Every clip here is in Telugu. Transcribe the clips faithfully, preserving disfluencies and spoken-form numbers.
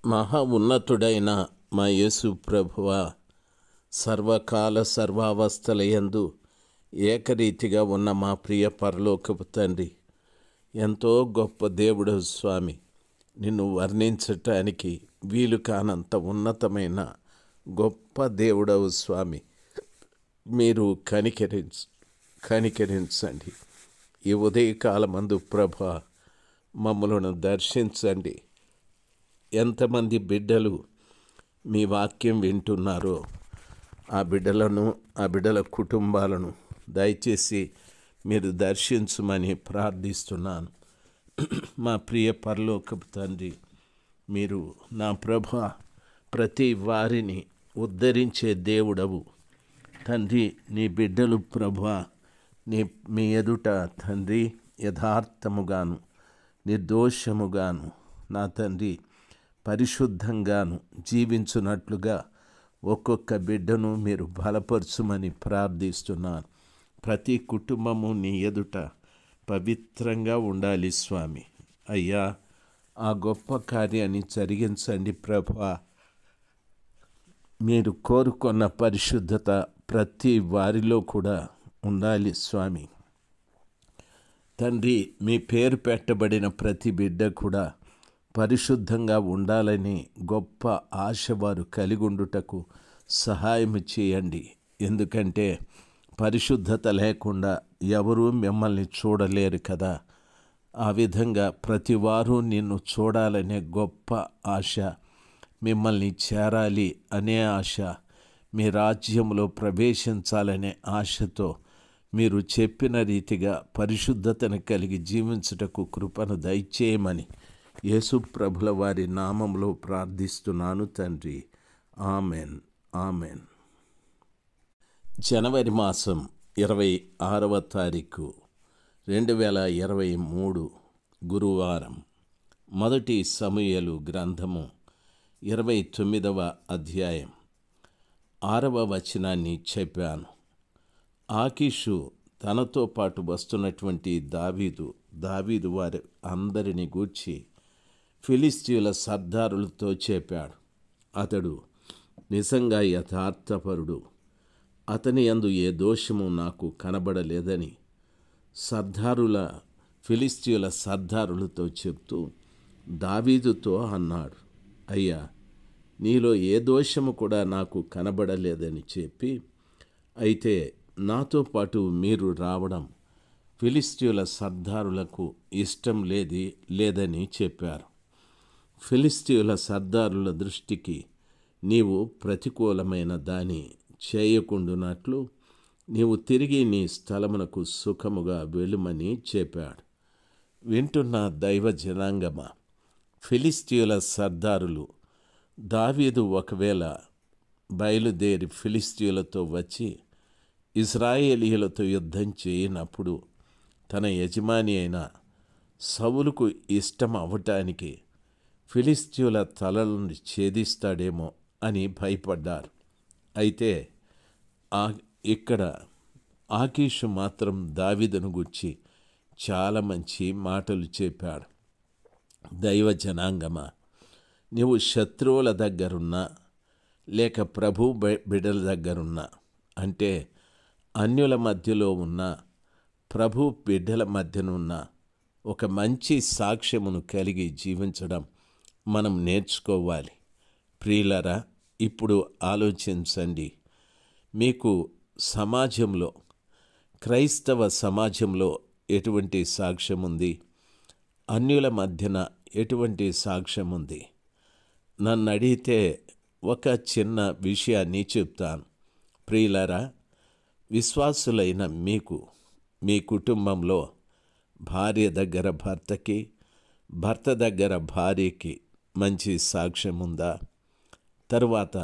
మహా ఉన్నతుడైన మా యేసు ప్రభువా, సర్వకాల సర్వావస్థలయందు ఏకరీతిగా ఉన్న మా ప్రియ పరలోకపు తండ్రి, ఎంతో గొప్ప దేవుడు స్వామి. నిన్ను వర్ణించటానికి వీలు కానంత ఉన్నతమైన గొప్ప దేవుడవు స్వామి. మీరు కనికరించ కనికరించండి. ఈ ఉదయకాలమందు ప్రభా మమ్మలను దర్శించండి. ఎంతమంది బిడ్డలు మీ వాక్యం వింటున్నారో ఆ బిడ్డలను, ఆ బిడ్డల కుటుంబాలను దయచేసి మీరు దర్శించమని ప్రార్థిస్తున్నాను. మా ప్రియ పరలోకపు తండ్రి, మీరు నా ప్రభా ప్రతి వారిని ఉద్ధరించే దేవుడవు తండ్రి. నీ బిడ్డలు ప్రభా నీ మీ ఎదుట తండ్రి యథార్థముగాను నిర్దోషముగాను నా తండ్రి పరిశుద్ధంగాను జీవించున్నట్లుగా ఒక్కొక్క బిడ్డను మీరు బలపరచుమని ప్రార్థిస్తున్నాను. ప్రతి కుటుంబము నీ ఎదుట పవిత్రంగా ఉండాలి స్వామి. అయ్యా, ఆ గొప్ప కార్యాన్ని జరిగించండి ప్రభా. మీరు కోరుకున్న పరిశుద్ధత ప్రతి వారిలో కూడా ఉండాలి స్వామి. తండ్రి, మీ పేరు పెట్టబడిన ప్రతి బిడ్డ కూడా పరిశుద్ధంగా ఉండాలని గొప్ప ఆశ వారు కలిగి ఉండుటకు సహాయం చేయండి. ఎందుకంటే పరిశుద్ధత లేకుండా ఎవరూ మిమ్మల్ని చూడలేరు కదా. ఆ విధంగా ప్రతి వారు నిన్ను చూడాలనే గొప్ప ఆశ, మిమ్మల్ని చేరాలి అనే ఆశ, మీ రాజ్యంలో ప్రవేశించాలనే ఆశతో మీరు చెప్పిన రీతిగా పరిశుద్ధతను కలిగి జీవించుటకు కృపను దయచేయమని యేసు ప్రభుల వారి నామంలో ప్రార్థిస్తున్నాను తండ్రి. Amen, amen. జనవరి మాసం ఇరవై ఆరవ తారీఖు రెండు వేల ఇరవై మూడు గురువారం. మొదటి సమూయేలు గ్రంథము ఇరవై తొమ్మిదవ అధ్యాయం ఆరవ వచనాన్ని చెప్పాను. ఆకీషు తనతో పాటు వస్తున్నటువంటి దావీదు దావీదు వారి అందరిని గూర్చి ఫిలిస్తీయుల సర్దారులతో చెప్పాడు. అతడు నిజంగా యథార్థపరుడు, అతని యందు ఏ దోషము నాకు కనబడలేదని సర్దారుల ఫిలిస్తీయుల సర్దారులతో చెప్తూ దావీదుతో అన్నాడు. అయ్యా, నీలో ఏ దోషము కూడా నాకు కనబడలేదని చెప్పి, అయితే నాతో పాటు మీరు రావడం ఫిలిస్తీయుల సర్దారులకు ఇష్టం లేది లేదని చెప్పారు. ఫిలిస్తీయుల సర్దారుల దృష్టికి నీవు ప్రతికూలమైన దాని చేయకుండునట్లు నీవు తిరిగి నీ స్థలమునకు సుఖముగా వెళ్ళుమని చెప్పాడు. వింటున్న దైవ జనాంగమా, ఫిలిస్తీయుల సర్దారులు దావీదు ఒకవేళ బయలుదేరి ఫిలిస్తీయులతో వచ్చి ఇశ్రాయేలీయులతో యుద్ధం చేయనప్పుడు తన యజమాని అయిన సౌలుకు ఇష్టం అవ్వటానికి ఫిలిస్తీయుల తలలను ఛేదిస్తాడేమో అని భయపడ్డారు. అయితే ఆ ఇక్కడ ఆకీషు మాత్రం దావీదును గూర్చి చాలా మంచి మాటలు చెప్పాడు. దైవ జనాంగమా, నీవు శత్రువుల దగ్గరున్నా లేక ప్రభు బిడ్డల దగ్గరున్నా, అంటే అన్యుల మధ్యలో ఉన్న ప్రభు బిడ్డల మధ్యనున్న ఒక మంచి సాక్ష్యమును కలిగి జీవించడం మనం నేర్చుకోవాలి. ప్రియులారా, ఇప్పుడు ఆలోచించండి. మీకు సమాజంలో, క్రైస్తవ సమాజంలో ఎటువంటి సాక్ష్యం ఉంది? అన్యుల మధ్యన ఎటువంటి సాక్ష్యం ఉంది? నన్ను అడిగితే ఒక చిన్న విషయాన్ని చెప్తాను. ప్రియులారా, విశ్వాసులైన మీకు మీ కుటుంబంలో భార్య దగ్గర భర్తకి, భర్త దగ్గర భార్యకి మంచి సాక్ష్యం ఉందా? తరువాత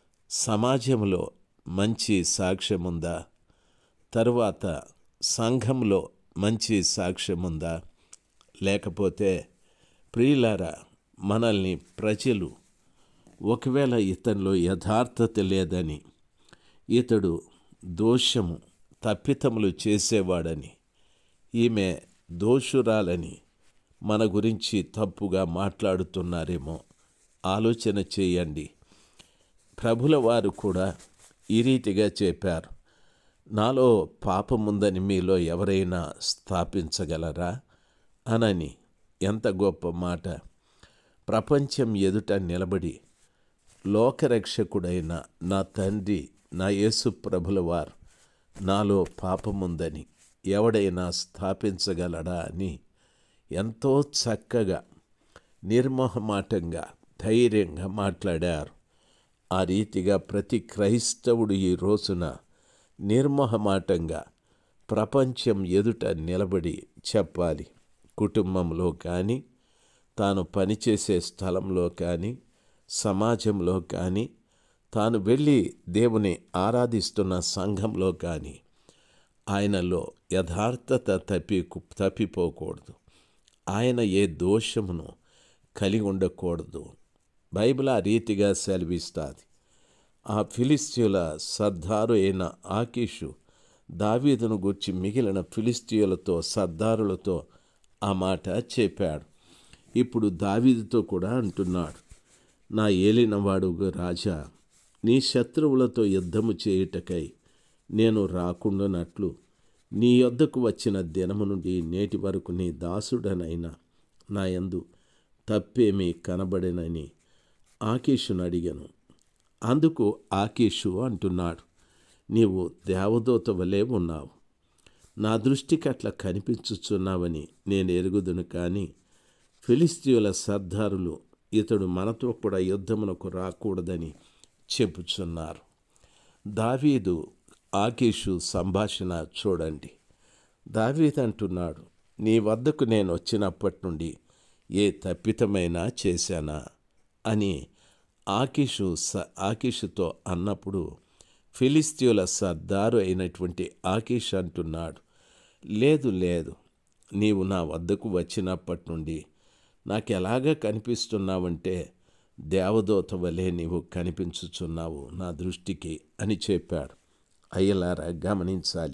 సమాజంలో మంచి సాక్ష్యం ఉందా? తరువాత సంఘంలో మంచి సాక్ష్యం ఉందా? లేకపోతే ప్రియులారా, మనల్ని ప్రజలు ఒకవేళ ఇతనిలో యథార్థత లేదని, ఇతడు దోషము తప్పితములు చేసేవాడని, ఈమె దోషురాలని మన గురించి తప్పుగా మాట్లాడుతున్నారేమో ఆలోచన చేయండి. ప్రభుల వారు కూడా ఈ రీతిగా చెప్పారు, నాలో పాపముందని మీలో ఎవరైనా స్థాపించగలరా అనని. ఎంత గొప్ప మాట! ప్రపంచం ఎదుట నిలబడి లోకరక్షకుడైన నా తండ్రి, నా యేసు ప్రభుల వారు నాలో పాపముందని ఎవడైనా స్థాపించగలడా అని ఎంతో చక్కగా నిర్మోహమాటంగా ధైర్యంగా మాట్లాడారు. ఆ రీతిగా ప్రతి క్రైస్తవుడు ఈ రోజున నిర్మోహమాటంగా ప్రపంచం ఎదుట నిలబడి చెప్పాలి. కుటుంబంలో కానీ, తాను పనిచేసే స్థలంలో కానీ, సమాజంలో కానీ, తాను వెళ్ళి దేవుని ఆరాధిస్తున్న సంఘంలో కానీ ఆయనలో యథార్థత తప్పి తప్పిపోకూడదు. ఆయన ఏ దోషమును కలిగి ఉండకూడదు. బైబిల్ ఆ రీతిగా సెలవిస్తుంది. ఆ ఫిలిస్తీయుల సర్దారు అయిన ఆకీషు దావీదును గూర్చి మిగిలిన ఫిలిస్తీయులతో సర్దారులతో ఆ మాట చెప్పాడు. ఇప్పుడు దావీదుతో కూడా అంటున్నాడు, నా ఏలినవాడు రాజా, నీ శత్రువులతో యుద్ధము చేయుటకై నేను రాకుండానట్లు నీ యొద్దకు వచ్చిన దినము నుండి నేటి వరకు నీ దాసుడనైనా నా యందు తప్పేమీ కనబడేనని ఆకీషును అడిగాను. అందుకు ఆకీషు అంటున్నాడు, నీవు దేవదూత వలె ఉన్నావు, నా దృష్టికి అట్లా కనిపించుచున్నావని నేను ఎరుగుదును. కానీ ఫిలిస్తీయుల సర్దారులు ఇతడు మనతో కూడా యుద్ధమునకు రాకూడదని చెప్పుచున్నారు. దావీదు ఆకీషు సంభాషణ చూడండి. దావీదు అంటున్నాడు, నీ వద్దకు నేను వచ్చినప్పటి నుండి ఏ తప్పితమైనా చేశానా అని ఆకీషు స ఆకీషుతో అన్నప్పుడు ఫిలిస్తీయుల సర్దారు అయినటువంటి ఆకీషు అంటున్నాడు, లేదు లేదు, నీవు నా వద్దకు వచ్చినప్పటి నుండి నాకు ఎలాగ కనిపిస్తున్నావంటే దేవదూత వలె నీవు కనిపించుచున్నావు నా దృష్టికి అని చెప్పాడు. అయ్యలారా గమనించాలి,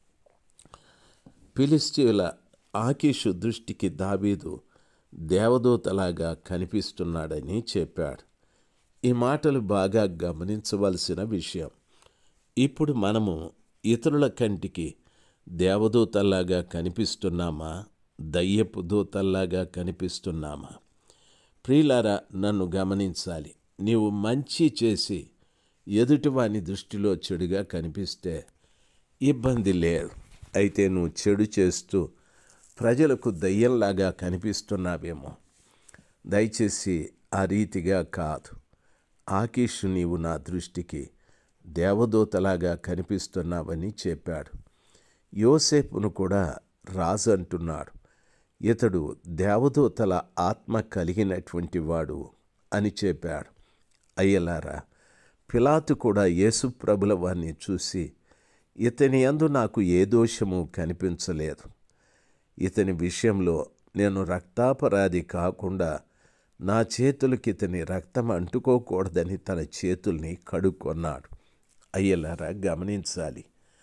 ఫిలిస్తీయుల ఆకీషు దృష్టికి దావీదు దేవదూతలాగా కనిపిస్తున్నాడని చెప్పాడు. ఈ మాటలు బాగా గమనించవలసిన విషయం. ఇప్పుడు మనము ఇతరుల కంటికి దేవదూతల్లాగా కనిపిస్తున్నామా, దయ్యపు దూతల్లాగా కనిపిస్తున్నామా? ప్రియులారా, నన్ను గమనించాలి. నీవు మంచి చేసి ఎదుటివాని దృష్టిలో చెడుగా కనిపిస్తే ఇబ్బంది లేదు. అయితే నువ్వు చెడు చేస్తూ ప్రజలకు దయ్యంలాగా కనిపిస్తున్నావేమో. దయచేసి ఆ రీతిగా కాదు. ఆకీషు, నీవు నా దృష్టికి దేవదూతలాగా కనిపిస్తున్నావని చెప్పాడు. యోసేపును కూడా రాజు అంటున్నాడు, ఇతడు దేవదూతల ఆత్మ కలిగినటువంటి వాడు అని చెప్పాడు. అయ్యలారా, పిలాతు కూడా యేసు ప్రభుల వారిని చూసి, ఇతని యందు నాకు ఏ దోషము కనిపించలేదు, ఇతని విషయంలో నేను రక్తాపరాధి కాకుండా నా చేతులకి ఇతని రక్తం అంటుకోకూడదని తన చేతుల్ని కడుక్కొన్నాడు. అయ్యలారా గమనించాలి,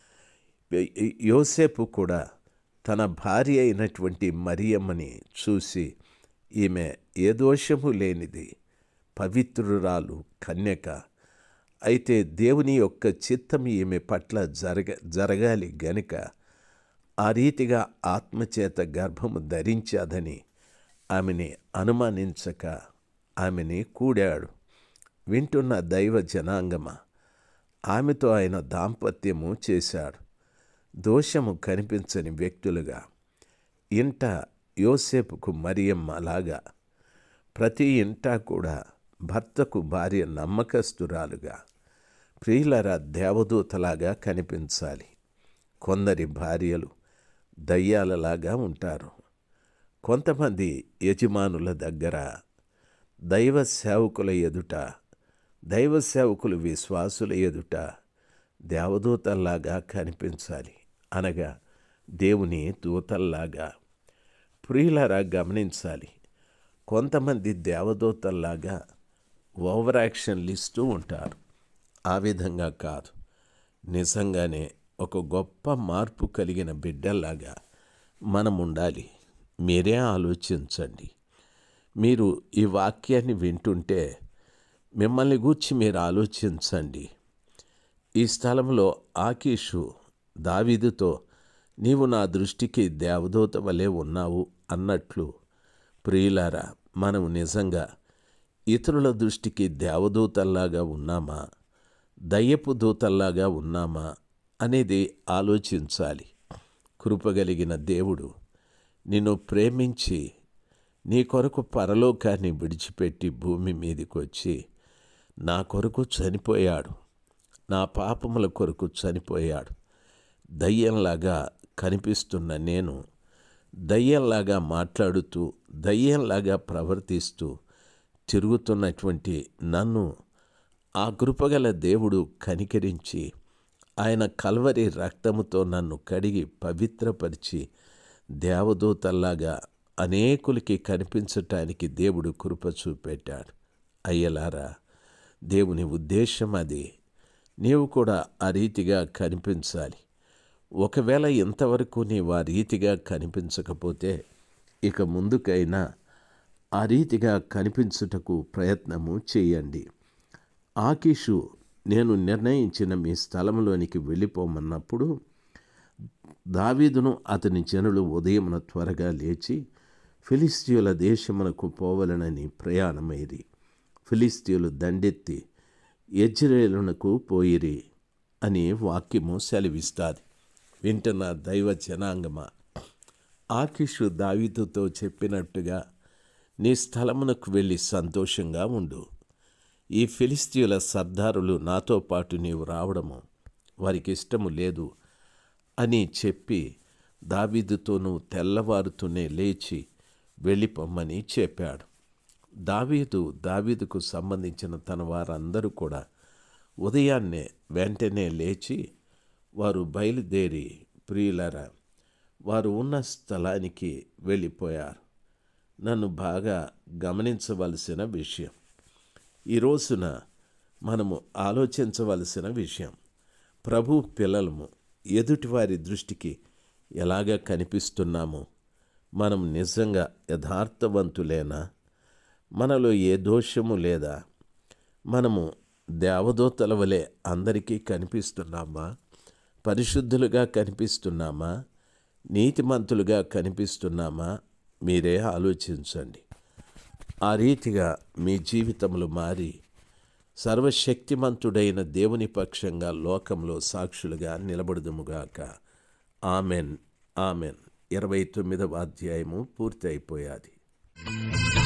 యోసేపు కూడా తన భార్య అయినటువంటి మరియమ్మని చూసి, ఈమె ఏ దోషము లేనిది, పవిత్రురాలు, కన్యక, అయితే దేవుని యొక్క చిత్తం ఈమె పట్ల జరగ జరగాలి గనుక ఆ రీతిగా ఆత్మచేత గర్భము ధరించాదని ఆమెని అనుమానించక ఆమెని కూడాడు. వింటున్న దైవ జనాంగమ, ఆమెతో ఆయన దాంపత్యము చేశాడు. దోషము కనిపించని వ్యక్తులుగా ఇంట యోసేపుకు మరియమ్మ లాగా ప్రతి ఇంట కూడా భర్తకు భార్య నమ్మకస్తురాలుగా, ప్రియులరా దేవదూతలాగా కనిపించాలి. కొందరి భార్యలు దయ్యాలలాగా ఉంటారు. కొంతమంది యజమానుల దగ్గర దైవ సేవకుల ఎదుట, దైవ సేవకులు విశ్వాసుల ఎదుట దేవదూతల్లాగా కనిపించాలి, అనగా దేవుని దూతల్లాగా. ప్రియులారా గమనించాలి, కొంతమంది దేవదూతల్లాగా ఓవర్ యాక్షన్లు ఇస్తూ ఉంటారు. ఆ విధంగా కాదు, నిజంగానే ఒక గొప్ప మార్పు కలిగిన బిడ్డల్లాగా మనం ఉండాలి. మీరే ఆలోచించండి. మీరు ఈ వాక్యాన్ని వింటుంటే మిమ్మల్ని గూర్చి మీరు ఆలోచించండి. ఈ స్థలంలో ఆకీషు దావీదుతో నీవు నా దృష్టికి దేవదూత వలె ఉన్నావు అన్నట్లు, ప్రియులారా, మనం నిజంగా ఇతరుల దృష్టికి దేవదూతల్లాగా ఉన్నామా, దయ్యపు దూతల్లాగా ఉన్నామా అనేది ఆలోచించాలి. కృపగలిగిన దేవుడు నిన్ను ప్రేమించి నీ కొరకు పరలోకాన్ని విడిచిపెట్టి భూమి మీదకి వచ్చి నా కొరకు చనిపోయాడు, నా పాపముల కొరకు చనిపోయాడు. దయ్యంలాగా కనిపిస్తున్న నేను, దయ్యంలాగా మాట్లాడుతూ దయ్యంలాగా ప్రవర్తిస్తూ తిరుగుతున్నటువంటి నన్ను ఆ కృపగల దేవుడు కనికరించి ఆయన కల్వరి రక్తముతో నన్ను కడిగి పవిత్రపరిచి దేవదూతల్లాగా అనేకులకి కనిపించటానికి దేవుడు కృప చూపెట్టాడు. అయ్యలారా, దేవుని ఉద్దేశం అది. నీవు కూడా ఆ రీతిగా కనిపించాలి. ఒకవేళ ఇంతవరకు నీవు ఆ రీతిగా కనిపించకపోతే ఇక ముందుకైనా ఆ రీతిగా కనిపించుటకు ప్రయత్నము చేయండి. ఆకీషు నేను నిర్ణయించిన మీ స్థలంలోనికి వెళ్ళిపోమన్నప్పుడు దావీదును అతని జనులు ఉదయమున త్వరగా లేచి ఫిలిస్తీయుల దేశమునకు పోవలనని ప్రయాణమైరి. ఫిలిస్తీయులు దండెత్తి యెజ్రెయేలునకు పోయిరి అని వాక్యము సెలవిస్తాది. వింటున్న దైవ జనాంగమా, ఆకీషు దావీదుతో చెప్పినట్టుగా నీ స్థలమునకు వెళ్ళి సంతోషంగా ఉండు. ఈ ఫిలిస్తీయుల సర్దారులు నాతో పాటు నీవు రావడము వారికి ఇష్టము లేదు అని చెప్పి దావీదుతోనూ తెల్లవారుతూనే లేచి వెళ్ళిపోమ్మని చెప్పాడు. దావీదు దావీదుకు సంబంధించిన తన వారందరూ కూడా ఉదయాన్నే వెంటనే లేచి వారు బయలుదేరి, ప్రియులరా, వారు ఉన్న స్థలానికి వెళ్ళిపోయారు. నన్ను బాగా గమనించవలసిన విషయం, ఈ రోజున మనము ఆలోచించవలసిన విషయం, ప్రభు పిల్లలము ఎదుటివారి దృష్టికి ఎలాగ కనిపిస్తున్నామో, మనం నిజంగా యథార్థవంతులేనా, మనలో ఏ దోషము లేదా, మనము దేవదూతల వలె అందరికీ కనిపిస్తున్నామా, పరిశుద్ధులుగా కనిపిస్తున్నామా, నీతిమంతులుగా కనిపిస్తున్నామా, మీరే ఆలోచించండి. ఆ రీతిగా మీ జీవితములు మారి సర్వశక్తిమంతుడైన దేవుని పక్షంగా లోకంలో సాక్షులుగా నిలబడుదుముగాక. Amen, amen. ఇరవై తొమ్మిదవ అధ్యాయము పూర్తి అయిపోయాది.